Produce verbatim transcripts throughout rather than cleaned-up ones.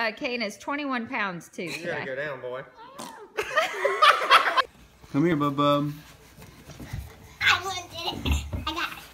uh, Kane is twenty-one pounds too. You gotta go down, boy. Come here, bub bub. I wanted it. I got it.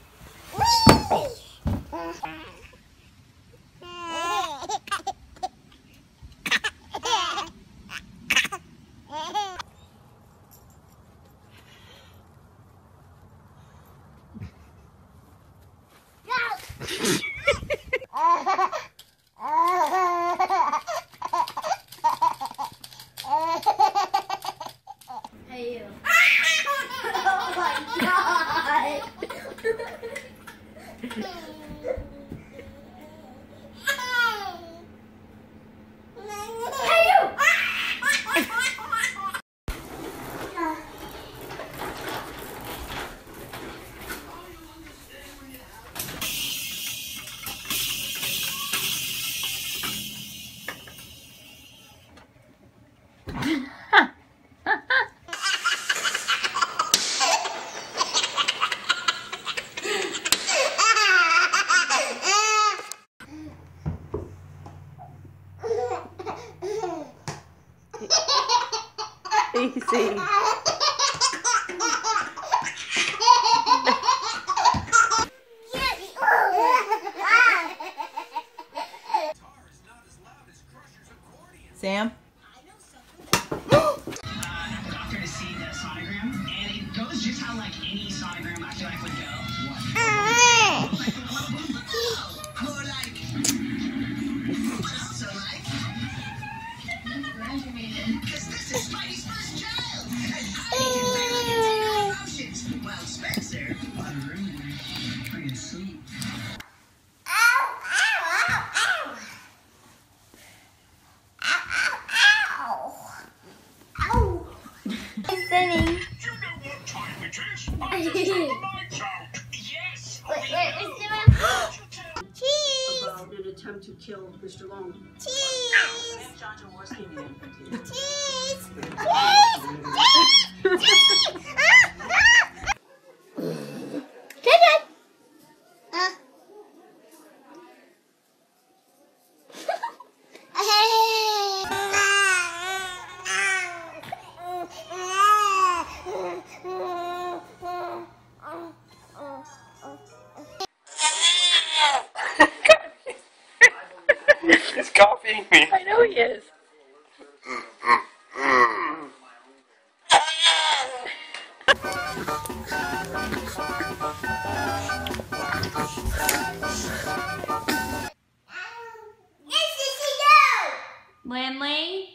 Hey you. Oh my god! Hey you! Easy. Sam? Doctor to see the sonogram, and it goes just how like any sonogram I feel like would go. Or like, just so like, because this is Spidey's first child, and I can barely contain my emotions, while Spencer, on room pretty asleep. An attempt to kill Mister Long. Cheese! Cheese! Cheese! Cheese! Uh. He's copying me. I know he is. Lindley?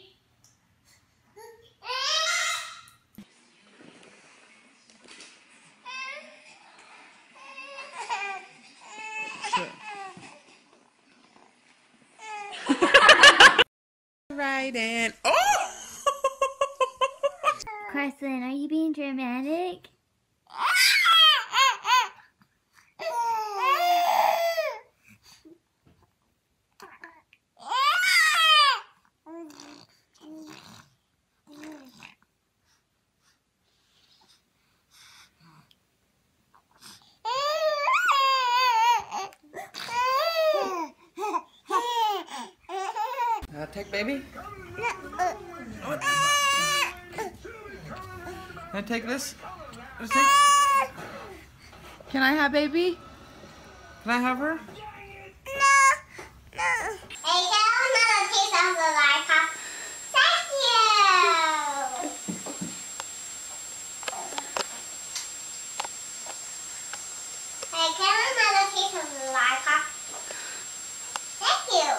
Right and oh! Carson, are you being dramatic? Uh, take baby. What? Can I take this? Just take... Can I have baby? Can I have her? No, no. Hey, can I have another piece of the lollipop? Thank you. Hey, can I have another piece of the lollipop? Thank you.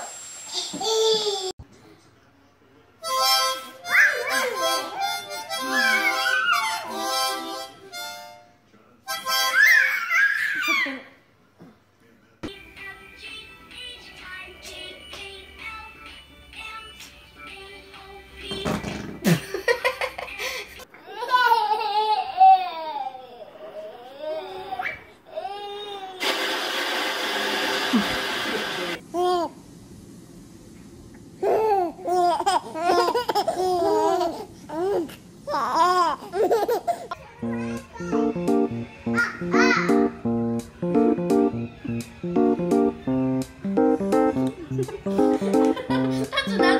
That's enough.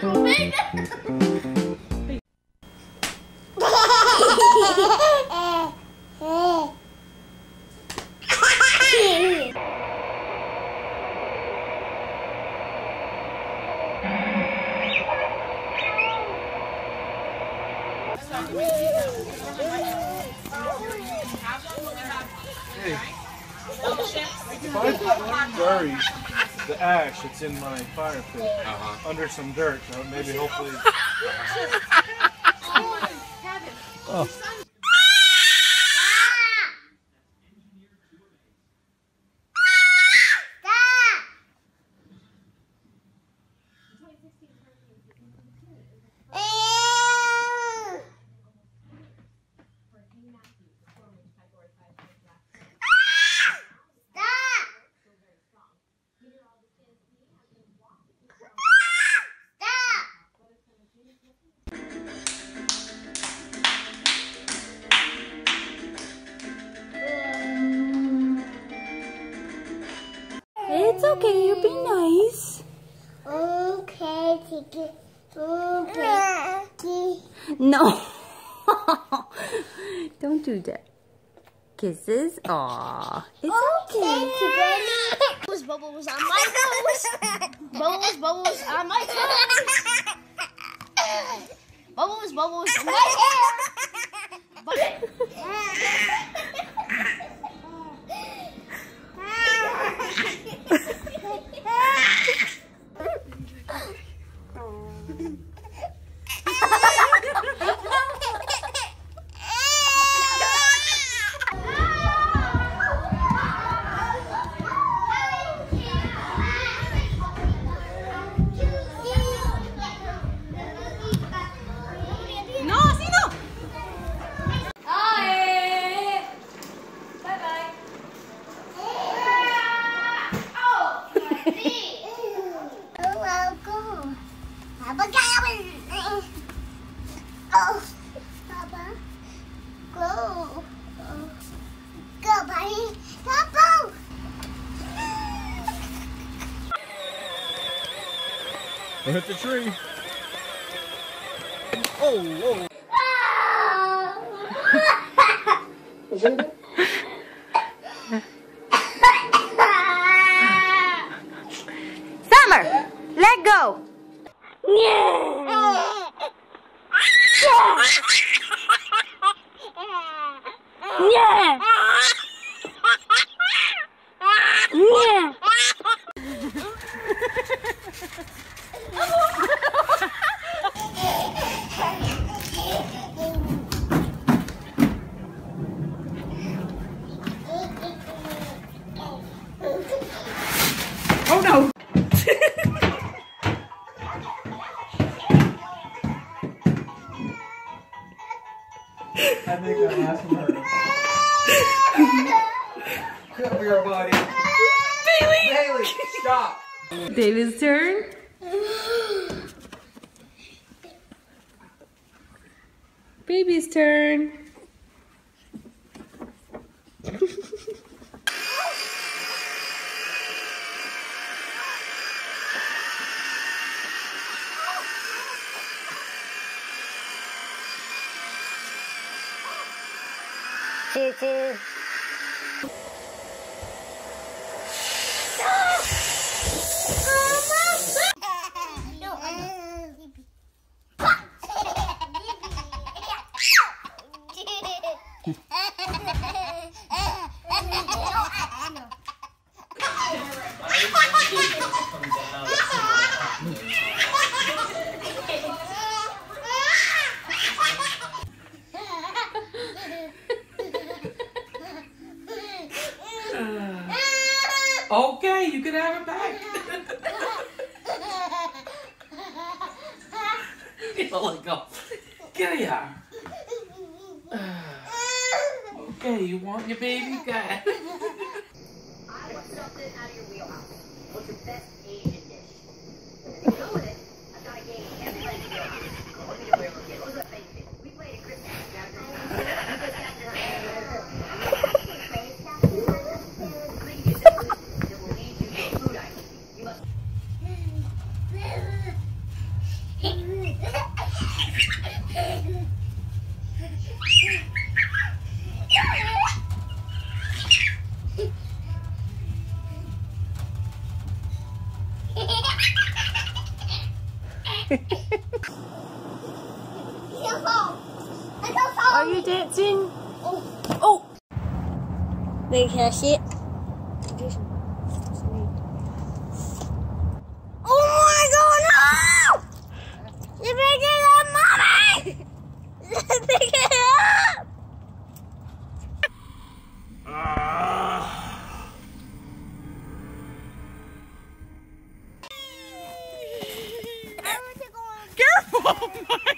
if I bury the ash that's in my fire pit Uh-huh. under some dirt, uh, maybe hopefully. Oh. It's okay, you be nice. Okay, Tiki. Okay. No. Don't do that. Kisses. Aw. It's okay. Bubbles, bubbles on my toes. Bubbles, bubbles on my toes. Bubbles, bubbles on my hair. Don't hit the tree. Oh, Summer, let go. Yeah. Yeah. Oh no! I think that last one hurt. Come here, buddy. Bailey! Bailey, stop! David's turn. Baby's turn. Choo choo. Okay, you can have it back. Let go. Get here. Okay, you want your baby cat? I want something out of your wheelhouse. What's your best Asian dish? If you go with it, I've got a game everybody's wheelhouse. What do you know where we're getting? What's the face it? We played a Christmas chapter. You just have to have it will lead you to a food item. You must. Are you dancing? Oh! Wait, can I see it? Oh my